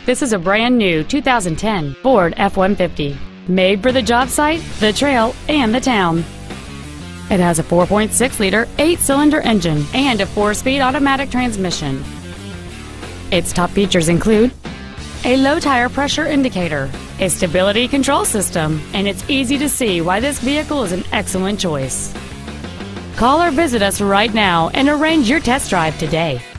This is a brand new 2010 Ford F-150, made for the job site, the trail, and the town. It has a 4.6-liter 8-cylinder engine and a 4-speed automatic transmission. Its top features include a low tire pressure indicator, a stability control system, and it's easy to see why this vehicle is an excellent choice. Call or visit us right now and arrange your test drive today.